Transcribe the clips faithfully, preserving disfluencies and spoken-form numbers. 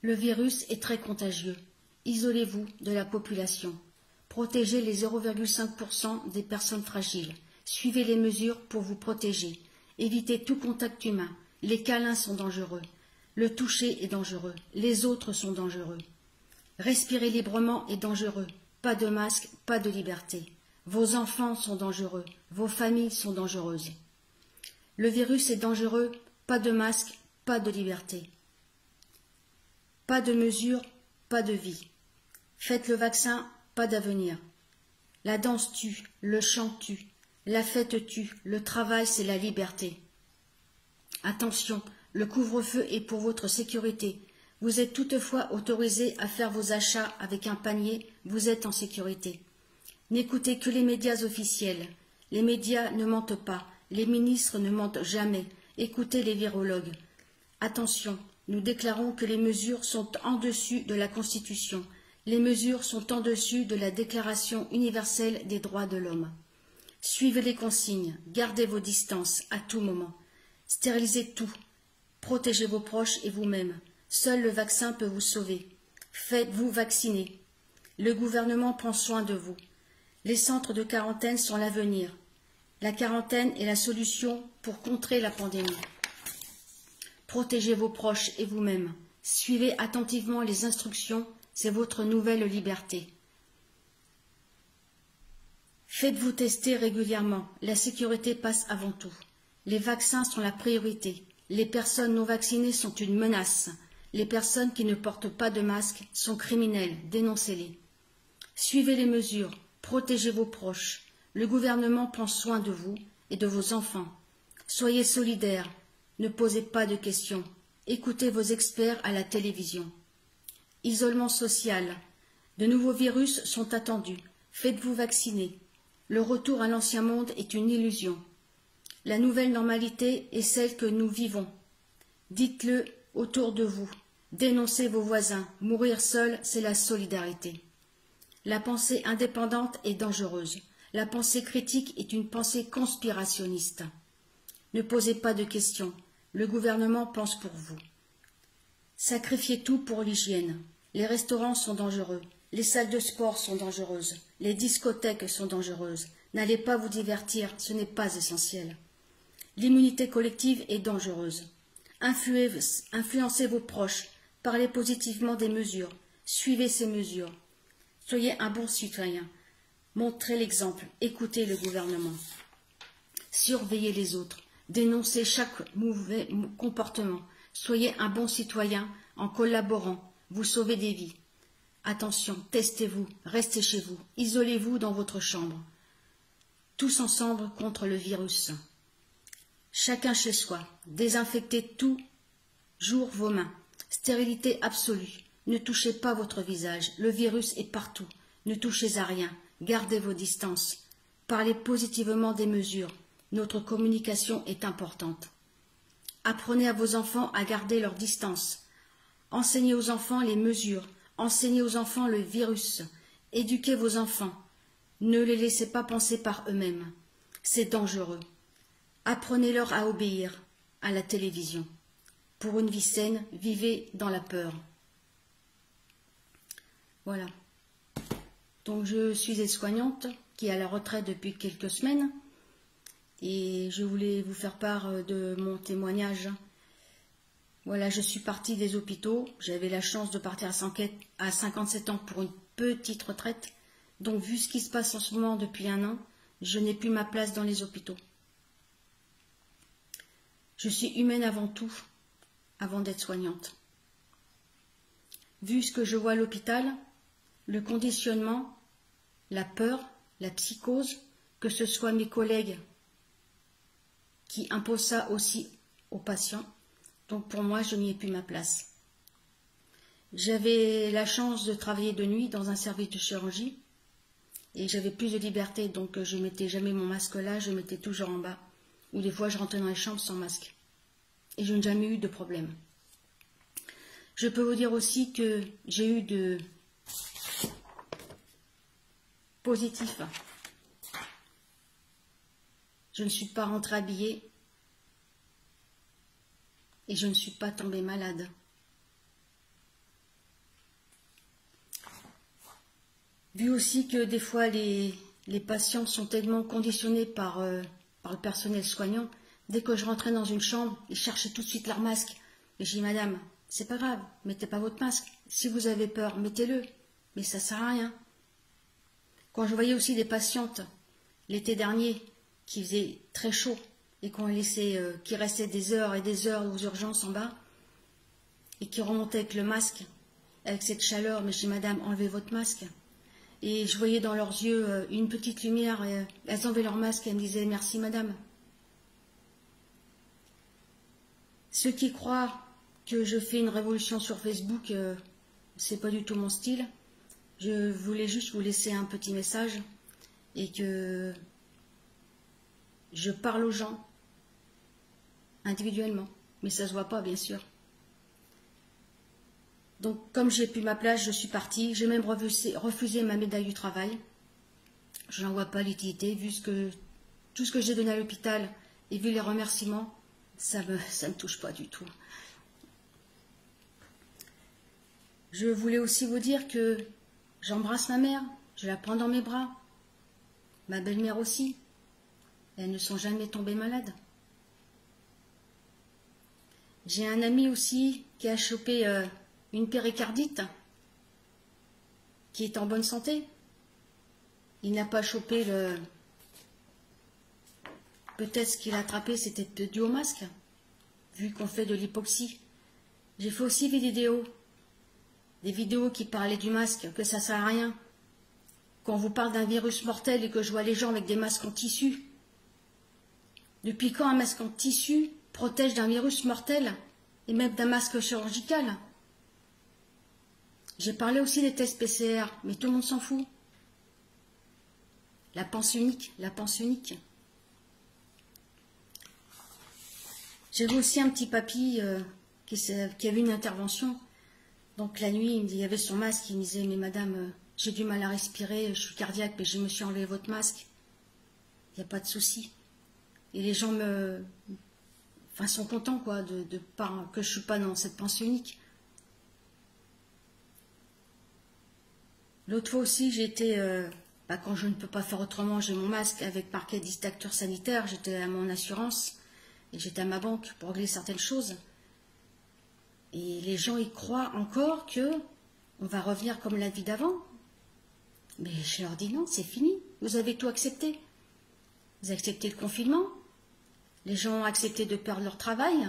Le virus est très contagieux. Isolez-vous de la population. Protégez les zéro virgule cinq pour cent des personnes fragiles. Suivez les mesures pour vous protéger. Évitez tout contact humain. Les câlins sont dangereux. Le toucher est dangereux. Les autres sont dangereux. Respirer librement est dangereux. Pas de masque, pas de liberté. Vos enfants sont dangereux. Vos familles sont dangereuses. Le virus est dangereux. Pas de masque, pas de liberté. Pas de mesures, pas de vie. Faites le vaccin, pas d'avenir. La danse tue, le chant tue, la fête tue, le travail c'est la liberté. Attention, le couvre-feu est pour votre sécurité. Vous êtes toutefois autorisé à faire vos achats avec un panier, vous êtes en sécurité. N'écoutez que les médias officiels. Les médias ne mentent pas, les ministres ne mentent jamais. Écoutez les virologues. Attention, nous déclarons que les mesures sont en dessus de la Constitution. Les mesures sont en dessus de la Déclaration universelle des droits de l'homme. Suivez les consignes, gardez vos distances à tout moment. Stérilisez tout. Protégez vos proches et vous-même. Seul le vaccin peut vous sauver. Faites-vous vacciner. Le gouvernement prend soin de vous. Les centres de quarantaine sont l'avenir. La quarantaine est la solution pour contrer la pandémie. Protégez vos proches et vous-même. Suivez attentivement les instructions, c'est votre nouvelle liberté. Faites-vous tester régulièrement, la sécurité passe avant tout. Les vaccins sont la priorité. Les personnes non vaccinées sont une menace. Les personnes qui ne portent pas de masque sont criminelles, dénoncez-les. Suivez les mesures, protégez vos proches. Le gouvernement prend soin de vous et de vos enfants. Soyez solidaires. Ne posez pas de questions. Écoutez vos experts à la télévision. Isolement social. De nouveaux virus sont attendus. Faites-vous vacciner. Le retour à l'ancien monde est une illusion. La nouvelle normalité est celle que nous vivons. Dites-le autour de vous. Dénoncez vos voisins. Mourir seul, c'est la solidarité. La pensée indépendante est dangereuse. La pensée critique est une pensée conspirationniste. Ne posez pas de questions. Le gouvernement pense pour vous. Sacrifiez tout pour l'hygiène. Les restaurants sont dangereux. Les salles de sport sont dangereuses. Les discothèques sont dangereuses. N'allez pas vous divertir, ce n'est pas essentiel. L'immunité collective est dangereuse. Influez, influencez vos proches. Parlez positivement des mesures. Suivez ces mesures. Soyez un bon citoyen. Montrez l'exemple. Écoutez le gouvernement. Surveillez les autres. Dénoncez chaque mauvais comportement. Soyez un bon citoyen en collaborant. Vous sauvez des vies. Attention, testez-vous, restez chez vous, isolez-vous dans votre chambre. Tous ensemble contre le virus. Chacun chez soi. Désinfectez toujours vos mains. Stérilité absolue. Ne touchez pas votre visage. Le virus est partout. Ne touchez à rien. Gardez vos distances. Parlez positivement des mesures. Notre communication est importante. Apprenez à vos enfants à garder leur distance. Enseignez aux enfants les mesures. Enseignez aux enfants le virus. Éduquez vos enfants. Ne les laissez pas penser par eux-mêmes. C'est dangereux. Apprenez-leur à obéir à la télévision. Pour une vie saine, vivez dans la peur. Voilà. Donc je suis aide-soignante qui est à la retraite depuis quelques semaines. Et je voulais vous faire part de mon témoignage. Voilà, je suis partie des hôpitaux. J'avais la chance de partir à cinquante-sept ans pour une petite retraite. Donc, vu ce qui se passe en ce moment depuis un an, je n'ai plus ma place dans les hôpitaux. Je suis humaine avant tout, avant d'être soignante. Vu ce que je vois à l'hôpital, le conditionnement, la peur, la psychose, que ce soit mes collègues qui imposent ça aussi aux patients. Donc pour moi, je n'y ai plus ma place. J'avais la chance de travailler de nuit dans un service de chirurgie et j'avais plus de liberté, donc je ne mettais jamais mon masque là, je le mettais toujours en bas. Ou des fois, je rentrais dans les chambres sans masque. Et je n'ai jamais eu de problème. Je peux vous dire aussi que j'ai eu de positif. Je ne suis pas rentrée habillée et je ne suis pas tombée malade. Vu aussi que des fois les, les patients sont tellement conditionnés par, euh, par le personnel soignant, dès que je rentrais dans une chambre, ils cherchaient tout de suite leur masque. Et j'ai dit, madame, c'est pas grave, mettez pas votre masque. Si vous avez peur, mettez-le. Mais ça sert à rien. Quand je voyais aussi des patientes, l'été dernier, qui faisait très chaud, et qu'on laissait, euh, qui restaient des heures et des heures aux urgences en bas, et qui remontaient avec le masque, avec cette chaleur, mais je dis, madame, enlevez votre masque. Et je voyais dans leurs yeux euh, une petite lumière, et, euh, elles enlevaient leur masque et elles me disaient, merci madame. Ceux qui croient que je fais une révolution sur Facebook, euh, c'est pas du tout mon style. Je voulais juste vous laisser un petit message et que je parle aux gens individuellement, mais ça se voit pas bien sûr. Donc comme j'ai plus ma place, je suis partie. J'ai même refusé, refusé ma médaille du travail. Je n'en vois pas l'utilité, vu ce que, tout ce que j'ai donné à l'hôpital et vu les remerciements, ça me, ça me touche pas du tout. Je voulais aussi vous dire que j'embrasse ma mère, je la prends dans mes bras, ma belle-mère aussi. Elles ne sont jamais tombées malades. J'ai un ami aussi qui a chopé euh, une péricardite, qui est en bonne santé. Il n'a pas chopé le... Peut-être ce qu'il a attrapé, c'était dû au masque, vu qu'on fait de l'hypoxie. J'ai fait aussi des vidéos, des vidéos qui parlaient du masque, que ça sert à rien. Quand on vous parle d'un virus mortel et que je vois les gens avec des masques en tissu, depuis quand un masque en tissu protège d'un virus mortel et même d'un masque chirurgical? J'ai parlé aussi des tests P C R, mais tout le monde s'en fout. La panse unique, la panse unique. J'ai vu aussi un petit papy euh, qui, qui a vu une intervention. Donc la nuit, il, me dit, il avait son masque, il me disait, mais madame, euh, j'ai du mal à respirer, je suis cardiaque, mais je me suis enlevé votre masque. Il n'y a pas de souci. Et les gens me, enfin, sont contents quoi, de, de pas, que je ne suis pas dans cette panse unique. L'autre fois aussi, j'étais, euh, bah, quand je ne peux pas faire autrement, j'ai mon masque avec marqué distracteur sanitaire, j'étais à mon assurance et j'étais à ma banque pour régler certaines choses. Et les gens y croient encore que on va revenir comme la vie d'avant. Mais je leur dis non, c'est fini, vous avez tout accepté. Vous avez accepté le confinement, les gens ont accepté de perdre leur travail,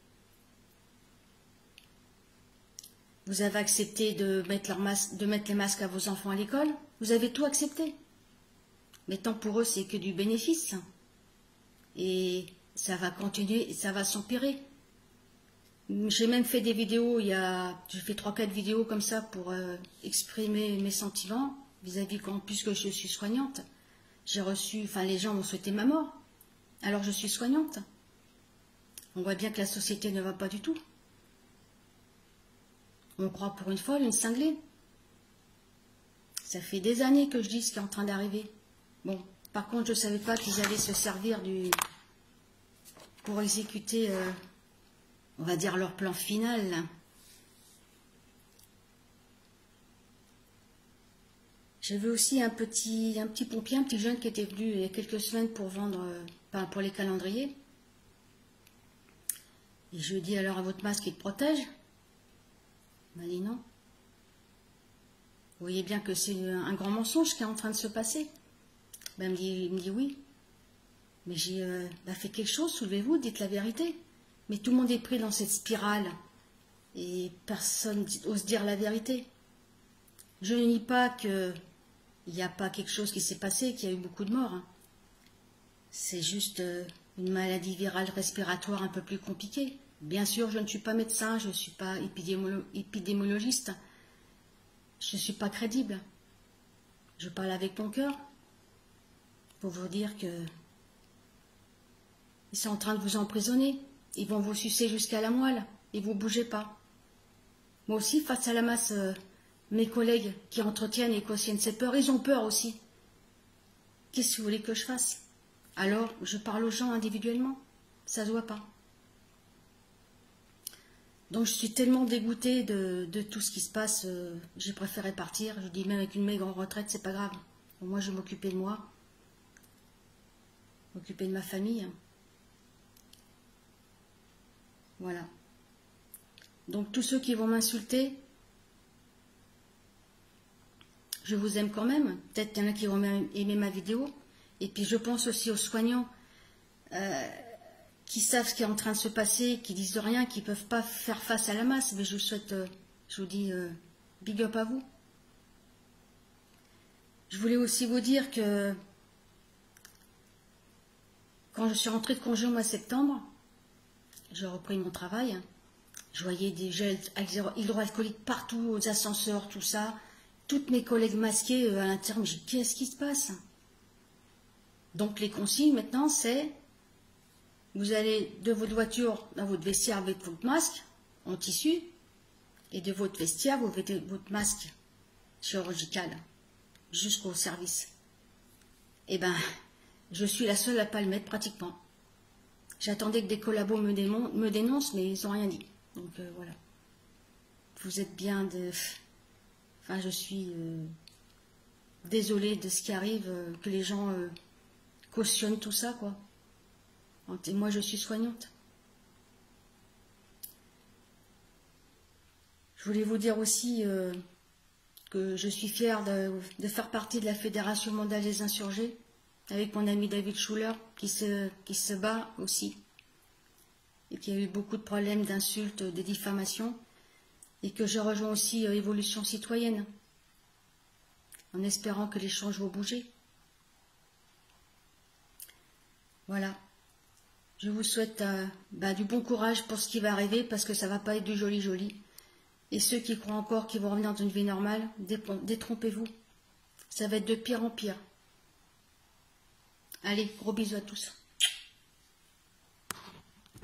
vous avez accepté de mettre, leur masque, de mettre les masques à vos enfants à l'école, vous avez tout accepté. Mais tant pour eux, c'est que du bénéfice. Et ça va continuer, ça va s'empirer. J'ai même fait des vidéos, il y a, j'ai fait trois quatre vidéos comme ça pour euh, exprimer mes sentiments vis-à-vis quand, puisque je suis soignante. J'ai reçu, enfin les gens m'ont souhaité ma mort, alors je suis soignante. On voit bien que la société ne va pas du tout. On croit pour une folle, une cinglée. Ça fait des années que je dis ce qui est en train d'arriver. Bon, par contre, je ne savais pas qu'ils allaient se servir du pour exécuter, euh, on va dire, leur plan final. J'avais aussi un petit, un petit pompier, un petit jeune qui était venu il y a quelques semaines pour vendre, euh, enfin, pour les calendriers. Et je lui ai dit, alors à votre masque, il te protège? Il m'a dit non. Vous voyez bien que c'est un grand mensonge qui est en train de se passer. Ben, il, me dit, il me dit oui. Mais j'ai euh, ben, fait quelque chose, soulevez-vous, dites la vérité. Mais tout le monde est pris dans cette spirale et personne n'ose dire la vérité. Je ne nie pas qu'il n'y a pas quelque chose qui s'est passé, qu'il y a eu beaucoup de morts. Hein. C'est juste euh, une maladie virale respiratoire un peu plus compliquée. Bien sûr, je ne suis pas médecin, je ne suis pas épidémolo- épidémiologiste. Je ne suis pas crédible. Je parle avec mon cœur pour vous dire que ils sont en train de vous emprisonner. Ils vont vous sucer jusqu'à la moelle et vous ne bougez pas. Moi aussi, face à la masse, euh, mes collègues qui entretiennent et cautionnent ces peurs, ils ont peur aussi. Qu'est-ce que vous voulez que je fasse? Alors, je parle aux gens individuellement. Ça ne se voit pas. Donc je suis tellement dégoûtée de, de tout ce qui se passe, euh, j'ai préféré partir. Je dis même avec une maigre retraite, c'est pas grave. Au moins je vais m'occuper de moi, m'occuper de ma famille. Voilà. Donc tous ceux qui vont m'insulter, je vous aime quand même. Peut-être qu'il y en a qui vont aimer ma vidéo. Et puis je pense aussi aux soignants euh, qui savent ce qui est en train de se passer, qui disent rien, qui ne peuvent pas faire face à la masse. Mais je vous souhaite, euh, je vous dis euh, big up à vous. Je voulais aussi vous dire que quand je suis rentrée de congé au mois de septembre, j'ai repris mon travail. Je voyais des gels hydroalcooliques partout, aux ascenseurs, tout ça. Toutes mes collègues masqués euh, à l'intérieur, mais j'ai dit, qu'est-ce qui se passe? Donc les consignes maintenant, c'est vous allez de votre voiture dans votre vestiaire avec votre masque en tissu, et de votre vestiaire, vous mettez votre masque chirurgical jusqu'au service. Eh bien, je suis la seule à ne pas le mettre pratiquement. J'attendais que des collabos me, me dénoncent, mais ils n'ont rien dit. Donc euh, voilà. Vous êtes bien de... Enfin, je suis euh, désolée de ce qui arrive, euh, que les gens euh, cautionnent tout ça, quoi. Et moi, je suis soignante. Je voulais vous dire aussi euh, que je suis fière de, de faire partie de la Fédération mondiale des insurgés, avec mon ami David Schuller, qui se, qui se bat aussi, et qui a eu beaucoup de problèmes d'insultes, de diffamations, et que je rejoins aussi euh, Évolution Citoyenne, en espérant que les choses vont bouger. Voilà. Je vous souhaite euh, bah, du bon courage pour ce qui va arriver, parce que ça ne va pas être du joli-joli. Et ceux qui croient encore qu'ils vont revenir dans une vie normale, détrompez-vous. Ça va être de pire en pire. Allez, gros bisous à tous.